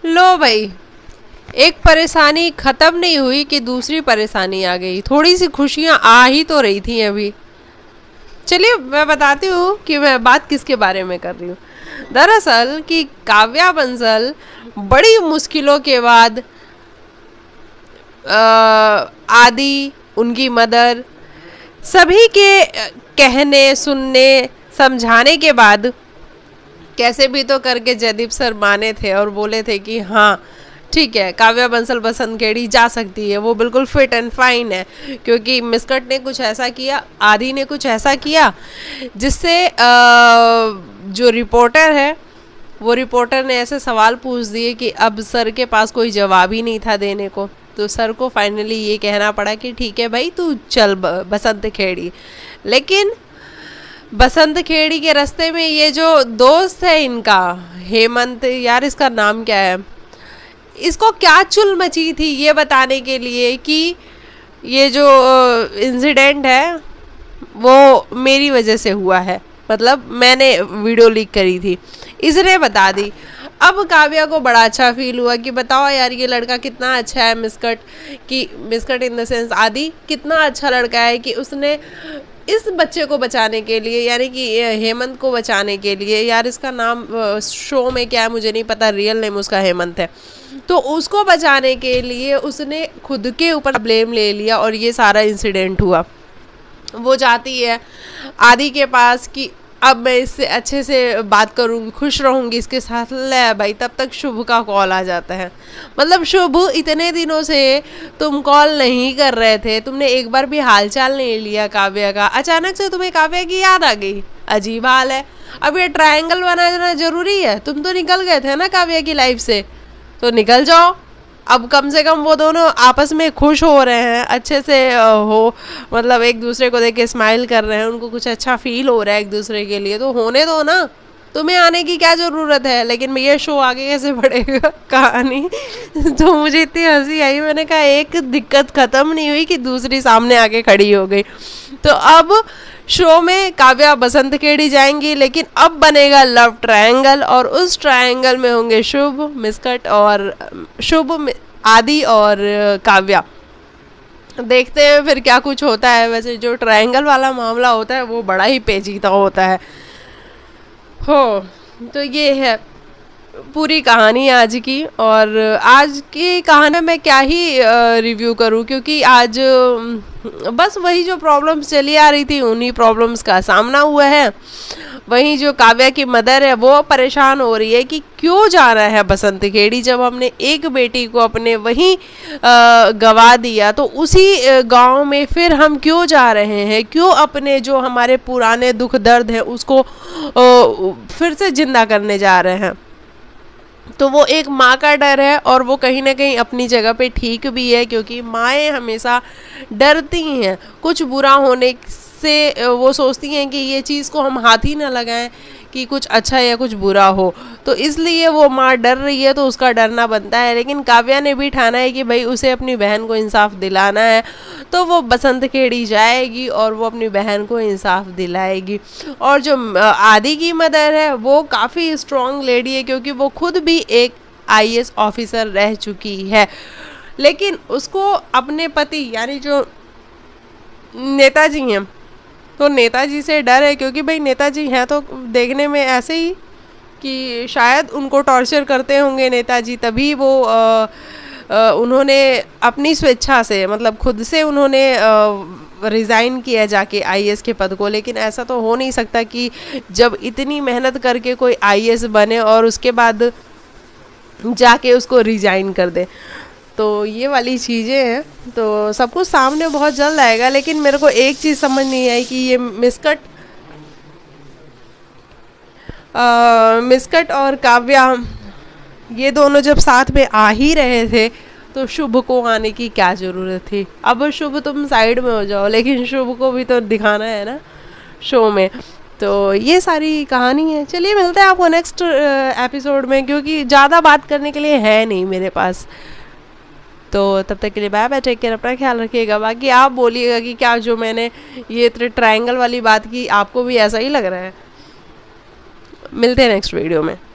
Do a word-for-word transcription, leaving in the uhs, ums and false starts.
लो भाई, एक परेशानी खत्म नहीं हुई कि दूसरी परेशानी आ गई। थोड़ी सी खुशियां आ ही तो रही थी अभी। चलिए मैं बताती हूँ कि मैं बात किसके बारे में कर रही हूँ। दरअसल कि काव्या बंसल बड़ी मुश्किलों के बाद आदि, उनकी मदर, सभी के कहने सुनने समझाने के बाद कैसे भी तो करके जयदीप सर माने थे और बोले थे कि हाँ ठीक है, काव्या बंसल बसंतखेड़ी जा सकती है, वो बिल्कुल फिट एंड फाइन है। क्योंकि मिस्कट ने कुछ ऐसा किया, आदि ने कुछ ऐसा किया जिससे जो रिपोर्टर है वो रिपोर्टर ने ऐसे सवाल पूछ दिए कि अब सर के पास कोई जवाब ही नहीं था देने को। तो सर को फाइनली ये कहना पड़ा कि ठीक है भाई तू चल बसंतखेड़ी। लेकिन बसंतखेड़ी के रास्ते में ये जो दोस्त है इनका हेमंत, यार इसका नाम क्या है, इसको क्या चुल मची थी ये बताने के लिए कि ये जो इंसिडेंट है वो मेरी वजह से हुआ है, मतलब मैंने वीडियो लीक करी थी, इसने बता दी। अब काव्या को बड़ा अच्छा फील हुआ कि बताओ यार ये लड़का कितना अच्छा है, मिस्कट की मिस्कट इन द सेंस आदि कितना अच्छा लड़का है कि उसने इस बच्चे को बचाने के लिए, यानी कि हेमंत को बचाने के लिए, यार इसका नाम शो में क्या है मुझे नहीं पता, रियल नेम उसका हेमंत है, तो उसको बचाने के लिए उसने खुद के ऊपर ब्लेम ले लिया और ये सारा इंसिडेंट हुआ। वो जाती है आदि के पास कि अब मैं इससे अच्छे से बात करूँगी, खुश रहूँगी इसके साथ। ले भाई, तब तक शुभ का कॉल आ जाता है। मतलब शुभ, इतने दिनों से तुम कॉल नहीं कर रहे थे, तुमने एक बार भी हालचाल नहीं लिया काव्या का, अचानक से तुम्हें काव्या की याद आ गई। अजीब हाल है। अब ये ट्रायंगल बनाना जरूरी है? तुम तो निकल गए थे ना काव्या की लाइफ से, तो निकल जाओ। अब कम से कम वो दोनों आपस में खुश हो रहे हैं, अच्छे से हो, मतलब एक दूसरे को देख के स्माइल कर रहे हैं, उनको कुछ अच्छा फील हो रहा है एक दूसरे के लिए, तो होने दो ना, तुम्हें आने की क्या ज़रूरत है। लेकिन ये शो आगे कैसे बढ़ेगा कहानी तो मुझे इतनी हंसी आई, मैंने कहा एक दिक्कत ख़त्म नहीं हुई कि दूसरी सामने आके खड़ी हो गई। तो अब शो में काव्या बसंतखेड़ी जाएंगी, लेकिन अब बनेगा लव ट्रायंगल और उस ट्रायंगल में होंगे शुभ, मिस्कट और शुभ, आदि और काव्या। देखते हैं फिर क्या कुछ होता है। वैसे जो ट्रायंगल वाला मामला होता है वो बड़ा ही पेचीदा होता है। हो तो ये है पूरी कहानी आज की। और आज की कहानी में क्या ही रिव्यू करूं, क्योंकि आज बस वही जो प्रॉब्लम्स चली आ रही थी उन्हीं प्रॉब्लम्स का सामना हुआ है। वहीं जो काव्या की मदर है वो परेशान हो रही है कि क्यों जाना है बसंतखेड़ी, जब हमने एक बेटी को अपने वहीं गवा दिया तो उसी गांव में फिर हम क्यों जा रहे हैं, क्यों अपने जो हमारे पुराने दुख दर्द है उसको फिर से जिंदा करने जा रहे हैं। तो वो एक माँ का डर है और वो कहीं ना कहीं अपनी जगह पे ठीक भी है, क्योंकि माएँ हमेशा डरती हैं कुछ बुरा होने से, वो सोचती हैं कि ये चीज़ को हम हाथ ही ना लगाएं कि कुछ अच्छा या कुछ बुरा हो, तो इसलिए वो माँ डर रही है, तो उसका डरना बनता है। लेकिन काव्या ने भी ठाना है कि भाई उसे अपनी बहन को इंसाफ दिलाना है, तो वो बसंतखेड़ी जाएगी और वो अपनी बहन को इंसाफ दिलाएगी। और जो आदि की मदर है वो काफ़ी स्ट्रॉन्ग लेडी है, क्योंकि वो खुद भी एक आई ए एस ऑफिसर रह चुकी है, लेकिन उसको अपने पति यानी जो नेताजी हैं, तो नेताजी से डर है, क्योंकि भाई नेताजी हैं तो देखने में ऐसे ही कि शायद उनको टॉर्चर करते होंगे नेताजी, तभी वो आ, आ, उन्होंने अपनी स्वेच्छा से, मतलब खुद से उन्होंने रिज़ाइन किया जाके आई ए एस के पद को। लेकिन ऐसा तो हो नहीं सकता कि जब इतनी मेहनत करके कोई आई ए एस बने और उसके बाद जाके उसको रिज़ाइन कर दे। तो ये वाली चीज़ें हैं, तो सब कुछ सामने बहुत जल्द आएगा। लेकिन मेरे को एक चीज़ समझ नहीं आई कि ये मिस्कट आ, मिस्कट और काव्या ये दोनों जब साथ में आ ही रहे थे तो शुभ को आने की क्या ज़रूरत थी। अब शुभ तुम साइड में हो जाओ, लेकिन शुभ को भी तो दिखाना है ना शो में। तो ये सारी कहानी है। चलिए मिलते हैं आपको नेक्स्ट एपिसोड में, क्योंकि ज़्यादा बात करने के लिए है नहीं मेरे पास। तो तब तक के लिए बाय बाय, टेक केयर, अपना ख्याल रखिएगा। बाकी आप बोलिएगा कि क्या जो मैंने ये ट्रायंगल वाली बात की आपको भी ऐसा ही लग रहा है। मिलते हैं नेक्स्ट वीडियो में।